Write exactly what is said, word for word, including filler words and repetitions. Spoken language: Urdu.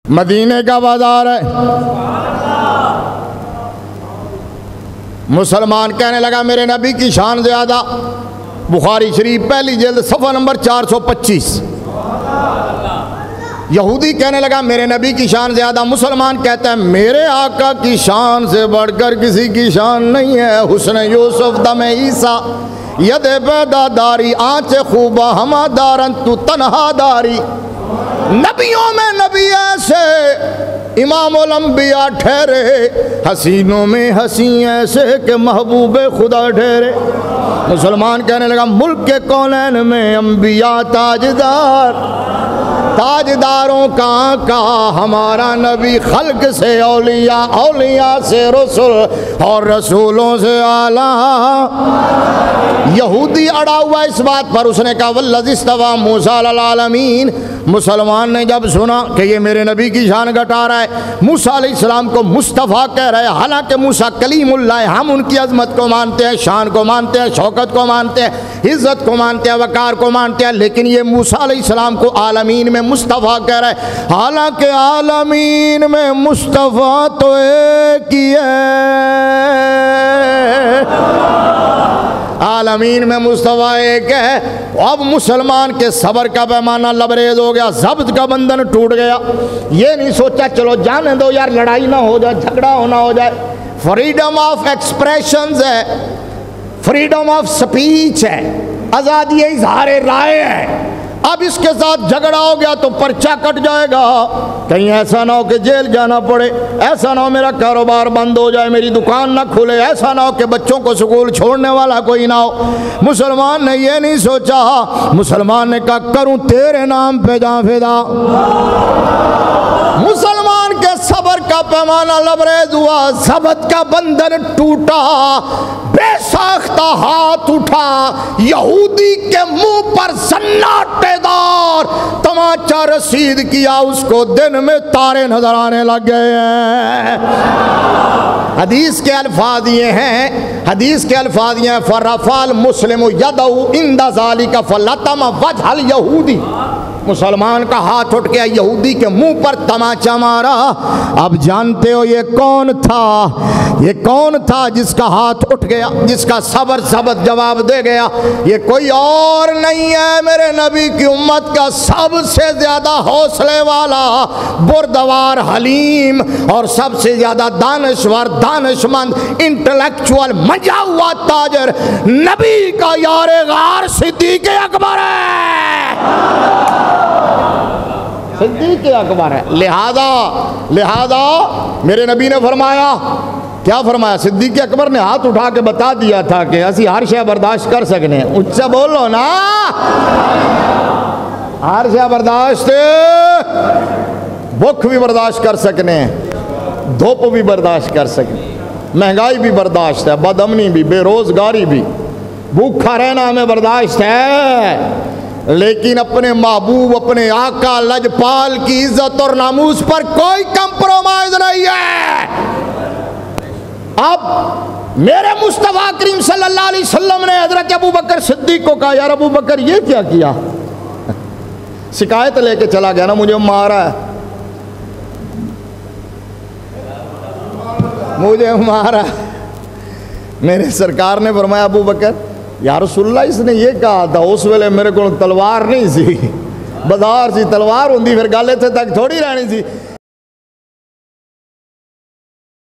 مدینے کا بازار ہے۔ مسلمان کہنے لگا میرے نبی کی شان زیادہ، بخاری شریف پہلی جلد صفحہ نمبر چار سو پچیس۔ یہودی کہنے لگا میرے نبی کی شان زیادہ، مسلمان کہتا ہے میرے آقا کی شان سے بڑھ کر کسی کی شان نہیں ہے۔ حسن یوسف دم عیسیٰ ید پیدا داری آنچ خوبہ ہما دارن تو تنہا داری۔ نبیوں میں نبی ایسے امام الانبیاء ٹھہرے، حسینوں میں حسین ایسے کہ محبوب خدا ٹھہرے۔ مسلمان کہنے لگا ملک کے کونین میں انبیاء تاجدار، تاجداروں کا آقا ہمارا نبی، خلق سے اولیاء، اولیاء سے رسول اور رسولوں سے اعلیٰ۔ یہودی اڑا ہوا اس بات پر، اس نے کہا والذی استویٰ موسیٰ علی العالمین۔ مسلمان نے جب سنا کہ یہ میرے نبی کی شان گھٹا رہا ہے، موسیٰ علیہ السلام کو مصطفیٰ کہہ رہے ہیں، حالانکہ موسیٰ کلیم اللہ ہے، ہم ان کی عظمت کو مانتے ہیں، شان کو مانتے ہیں، شوکت کو مانتے ہیں، عزت کو مانتے ہیں، وقار کو مانتے ہیں، لیکن یہ موسیٰ علیہ السلام کو عالمین میں مصطفیٰ کہہ رہے ہیں، حالانکہ عالمین میں مصطفیٰ تو ایک ہی ہے، عالمین میں مصطفیٰ ایک ہے۔ اب مسلمان کے صبر کا پیمانہ لبریز ہو گیا، ضبط کا بندھن ٹوٹ گیا۔ یہ نہیں سوچا چلو جانے دو یار، لڑائی نہ ہو جائے، جھگڑا ہونا ہو جائے۔ فریڈم آف ایکسپریشنز ہے، فریڈم آف سپیچ ہے، آزادی اظہار رائے ہے۔ اب اس کے ساتھ جھگڑا ہو گیا تو پرچہ کٹ جائے گا، کہیں ایسا نہ ہو کہ جیل جانا پڑے، ایسا نہ ہو میرا کاروبار بند ہو جائے، میری دکان نہ کھلے، ایسا نہ ہو کہ بچوں کو سکول چھوڑنے والا کوئی نہ ہو۔ مسلمان نے یہ نہیں سوچا، مسلمان نے کہا کروں تیرے نام پہ جاں فدا۔ مسلمان کے صبر کا پیمانہ لبریز ہوا، ضبط کا بندھن ٹوٹا، بے ساختہ ہاتھ اٹھا، یہودی کے منہ پر سناٹے دار تماچا رسید کیا، اس کو دن میں تارے نظر آنے لگ گئے ہیں۔ حدیث کے الفاظ یہ ہیں، حدیث کے الفاظ یہ ہیں فَرَفَعَ الْمُسْلِمُ يَدَهُ عِنْدَ ذَلِكَ فَلَطَمَ وَجْهَ الْيَهُودِ۔ مسلمان کا ہاتھ اٹھ گیا، یہودی کے منہ پر تماچا مارا۔ اب جانتے ہو یہ کون تھا؟ یہ کون تھا جس کا ہاتھ اٹھ گیا، جس کا صبر ضبط جواب دے گیا؟ یہ کوئی اور نہیں ہے، میرے نبی کی امت کا سب سے زیادہ حوصلے والا، بردوار، حلیم اور سب سے زیادہ دانشور، دانشمند، انٹلیکچوئل، منجا ہوا تاجر، نبی کا یار غار صدیق اکبر ہے، صدیق اکبر ہے۔ لہذا لہذا میرے نبی نے فرمایا، کیا فرمایا؟ صدیق اکبر نے ہاتھ اٹھا کے بتا دیا تھا کہ اسی ہر شے برداشت کر سکنے، اچھ سے بولو نا، ہر شے برداشت، بھوک بھی برداشت کر سکنے، دھوپ بھی برداشت کر سکنے، مہنگائی بھی برداشت ہے، بد امنی بھی، بے روزگاری بھی، بھوکا رہنا ہمیں برداشت ہے، لیکن اپنے محبوب، اپنے آقا لجپال کی عزت اور ناموس پر کوئی کمپرومائز نہیں ہے۔ اب میرے مصطفیٰ کریم صلی اللہ علیہ وسلم نے حضرت ابو بکر صدیق کو کہا یار ابو بکر یہ کیا کیا؟ شکایت لے کے چلا گیا نا، مجھے مارا ہے، مجھے مارا۔ میرے سرکار نے فرمایا ابو بکر یا رسول اللہ اس نے یہ کہا تھا، اس ویلے میرے کو تلوار نہیں سی، بازار سی تلوار ہوندی پھر گالے تھے تک تھوڑی رہنی سی،